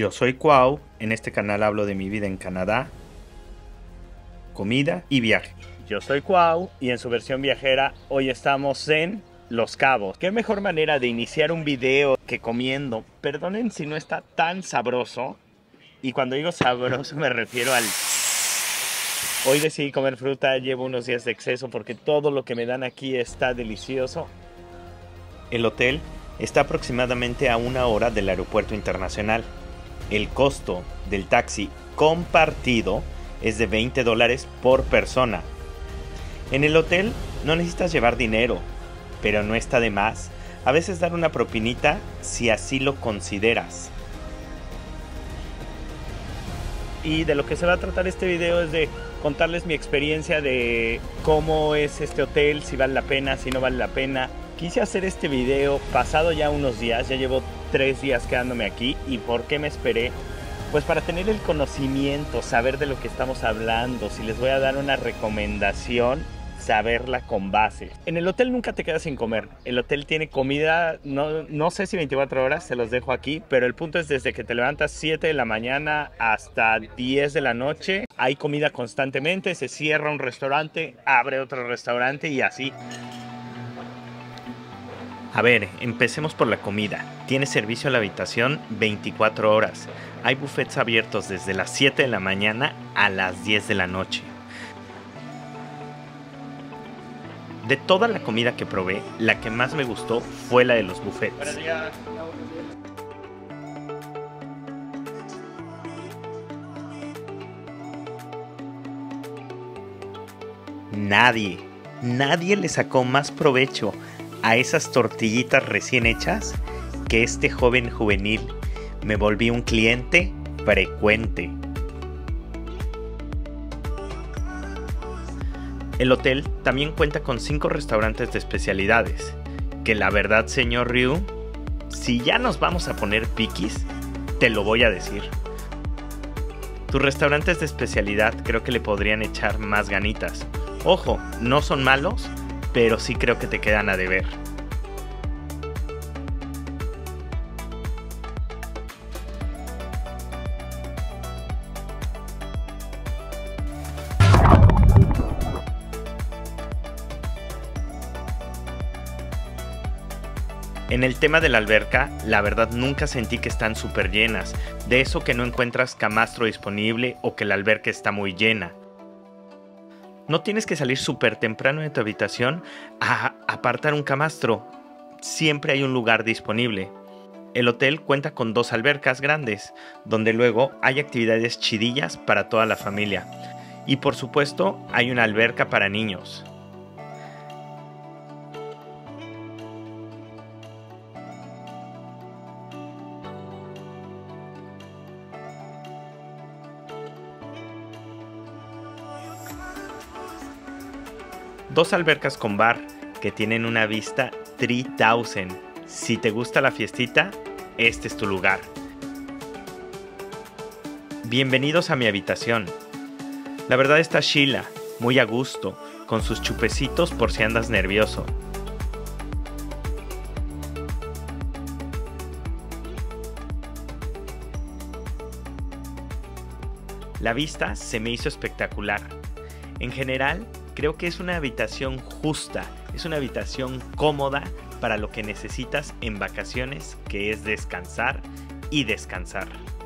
Yo soy Cuau, en este canal hablo de mi vida en Canadá, comida y viaje. Yo soy Cuau y en su versión viajera hoy estamos en Los Cabos. ¿Qué mejor manera de iniciar un video que comiendo? Perdonen si no está tan sabroso, y cuando digo sabroso me refiero al... Hoy decidí comer fruta, llevo unos días de exceso porque todo lo que me dan aquí está delicioso. El hotel está aproximadamente a 1 hora del aeropuerto internacional. El costo del taxi compartido es de $20 por persona. En el hotel no necesitas llevar dinero, pero no está de más a veces dar una propinita si así lo consideras. Y de lo que se va a tratar este video es de contarles mi experiencia de cómo es este hotel, si vale la pena, si no vale la pena. Quise hacer este video pasado ya unos días, ya llevo 3 días quedándome aquí. ¿Y por qué me esperé? Pues para tener el conocimiento, saber de lo que estamos hablando. Si les voy a dar una recomendación, saberla con base. En el hotel nunca te quedas sin comer. El hotel tiene comida, no sé si 24 horas, se los dejo aquí, pero el punto es desde que te levantas 7 de la mañana hasta 10 de la noche. Hay comida constantemente, se cierra un restaurante, abre otro restaurante y así. A ver, empecemos por la comida. Tiene servicio a la habitación 24 horas. Hay buffets abiertos desde las 7 de la mañana a las 10 de la noche. De toda la comida que probé, la que más me gustó fue la de los buffets. Buenos días. Nadie le sacó más provecho a esas tortillitas recién hechas que este joven juvenil. Me volví un cliente frecuente. El hotel también cuenta con 5 restaurantes de especialidades, que la verdad, señor Ryu, si ya nos vamos a poner piquis, te lo voy a decir. Tus restaurantes de especialidad creo que le podrían echar más ganitas. Ojo, no son malos, pero sí creo que te quedan a deber. En el tema de la alberca, la verdad nunca sentí que están súper llenas. De eso que no encuentras camastro disponible o que la alberca está muy llena. No tienes que salir súper temprano de tu habitación a apartar un camastro. Siempre hay un lugar disponible. El hotel cuenta con 2 albercas grandes, donde luego hay actividades chidillas para toda la familia. Y por supuesto, hay una alberca para niños. Dos albercas con bar que tienen una vista 3000. Si te gusta la fiestita, este es tu lugar. Bienvenidos a mi habitación. La verdad está chila, muy a gusto, con sus chupecitos por si andas nervioso. La vista se me hizo espectacular. En general, creo que es una habitación justa, es una habitación cómoda para lo que necesitas en vacaciones, que es descansar y descansar.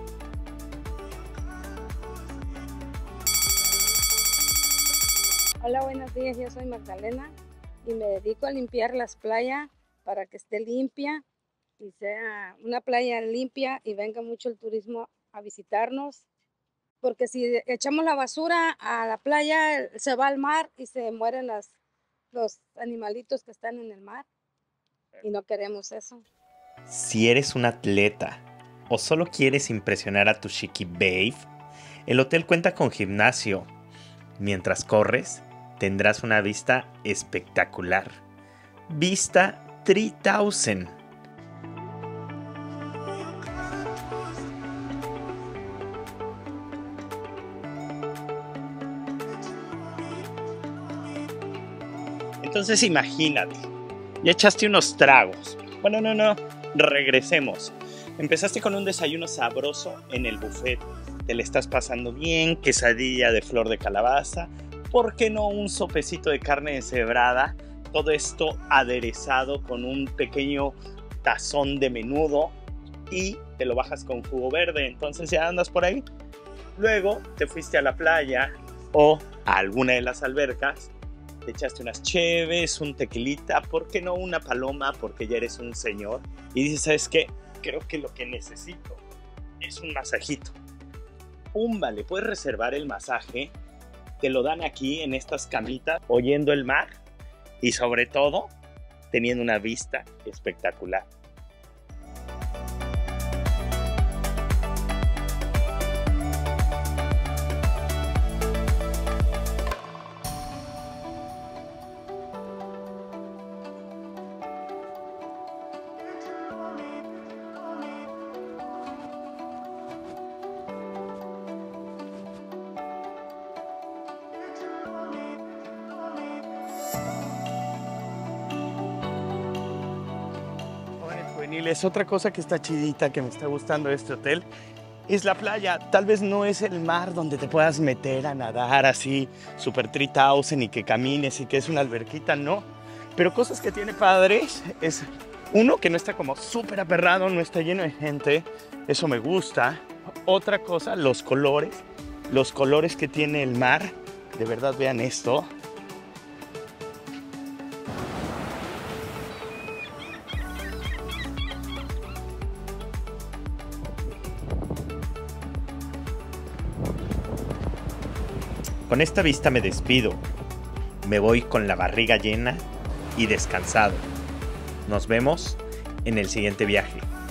Hola, buenos días, yo soy Magdalena y me dedico a limpiar las playas para que esté limpia y sea una playa limpia y venga mucho el turismo a visitarnos. Porque si echamos la basura a la playa, se va al mar y se mueren los animalitos que están en el mar. Y no queremos eso. Si eres un atleta o solo quieres impresionar a tu chiqui babe, el hotel cuenta con gimnasio. Mientras corres, tendrás una vista espectacular. Vista 3000. Entonces imagínate, ya echaste unos tragos. Bueno, no, regresemos. Empezaste con un desayuno sabroso en el buffet. Te le estás pasando bien, quesadilla de flor de calabaza. ¿Por qué no un sopecito de carne deshebrada? Todo esto aderezado con un pequeño tazón de menudo y te lo bajas con jugo verde. Entonces ya andas por ahí. Luego te fuiste a la playa o a alguna de las albercas. Te echaste unas cheves, un tequilita. ¿Por qué no una paloma? Porque ya eres un señor. Y dices, ¿sabes qué? Creo que lo que necesito es un masajito. Púmbale, puedes reservar el masaje. Te lo dan aquí en estas camitas, oyendo el mar y sobre todo teniendo una vista espectacular. Es otra cosa que está chidita, que me está gustando de este hotel, es la playa. Tal vez no es el mar donde te puedas meter a nadar así, super 3000 y que camines y que es una alberquita, no. Pero cosas que tiene padres es, uno, que no está como súper aperrado, no está lleno de gente, eso me gusta. Otra cosa, los colores que tiene el mar, de verdad vean esto. Con esta vista me despido. Me voy con la barriga llena y descansado. Nos vemos en el siguiente viaje.